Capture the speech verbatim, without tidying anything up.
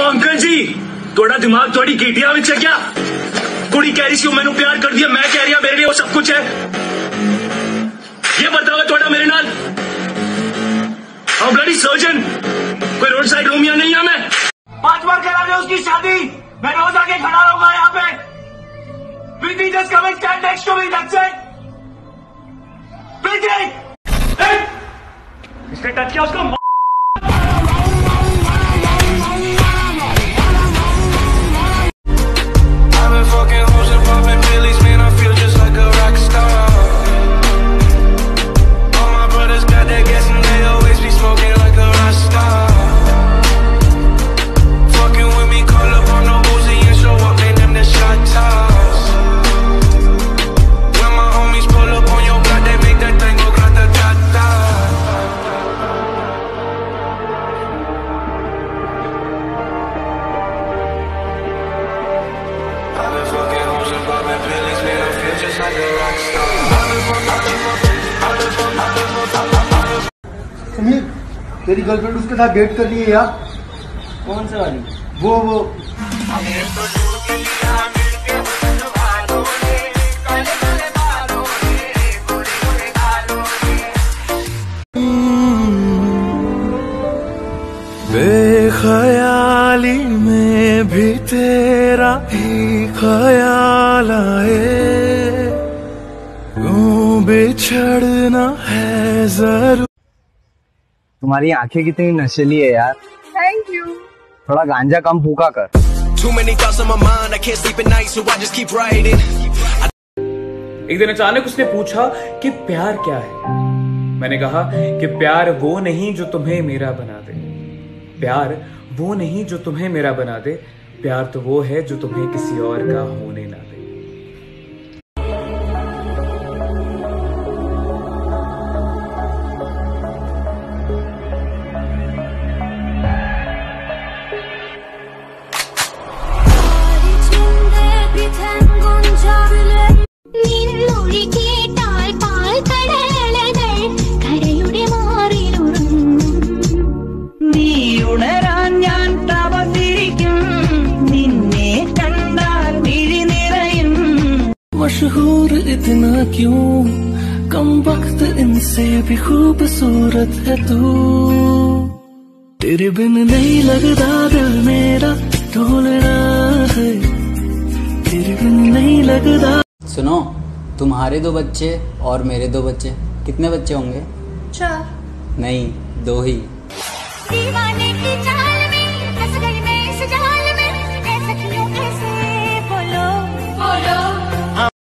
Uncle जी थोड़ा दिमाग थोड़ी कीटिया विच है क्या? कुड़ी कह रही सी मैनू प्यार कर दिया, मैं कह रही हूं मेरे लिए वो सब कुछ है। ये बताओ थोड़ा मेरे नाल हाउ ब्लडी सर्जन, कोई रोड साइड रोमिया नहीं है। मैं पांच बार करा दे उसकी शादी, मैं रोज आके खड़ा रहूंगा यहाँ पे। Preeti just come and stand next to me, that's it. Preeti इसने टच किया उसको। समीर तेरी गर्लफ्रेंड उसके साथ डेट कर रही है यार। कौन सा वाली? वो वो बेख्याली में भी तेरा ही ख्याल आए, यूं बिछड़ना है जरूर। तुम्हारी आंखें कितनी नशीली है यार। Thank you. थोड़ा गांजा कम फूका कर। एक दिन अचानक उसने पूछा कि प्यार क्या है। मैंने कहा कि प्यार वो नहीं जो तुम्हें मेरा बना दे, प्यार वो नहीं जो तुम्हें मेरा बना दे, प्यार तो वो है जो तुम्हें किसी और का होने ना दे। मशहूर इतना क्यों, कम वक्त इनसे भी खूबसूरत है तू। तेरे बिन नहीं लगता दिल मेरा ढोलना है, तेरे बिन नहीं लगता। सुनो, तुम्हारे दो बच्चे और मेरे दो बच्चे, कितने बच्चे होंगे? चार। नहीं, दो ही। दीवाने की चार